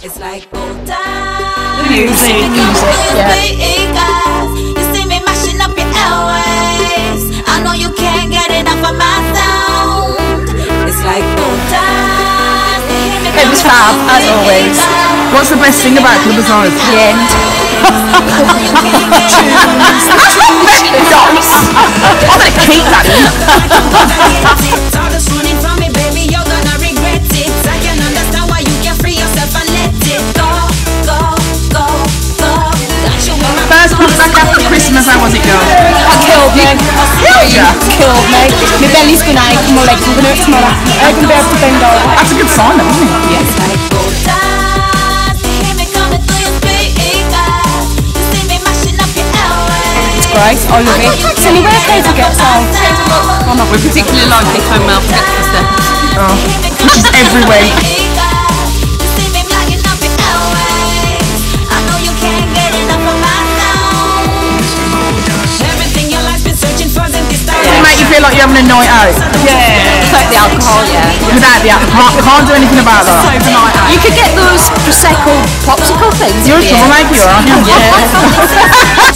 It's like old times. Music, yeah. You see me mashing up your airways. I know you can't get enough of my sound. It's like old times. It was fab, as always. What's the best thing about Club Bazaars? The end. I'm gonna keep that in. First one back after Christmas, how was it going? It killed me. Killed me. My belly's gonna ache, my legs are gonna hurt tomorrow. I'm gonna be able to bend over. That's a good sign, though, isn't it? Yes. It's great, I love it. It's anywhere people get sold. We particularly like it when Mel gets the steps. Oh, which is every week. Does it make you feel like you're having a night out? Yeah. Like the alcohol, yeah. Without the alcohol, can't do anything about that. Overnight out. You could get those Prosecco popsicle things. You're a troublemaker, you are, aren't you? Yeah.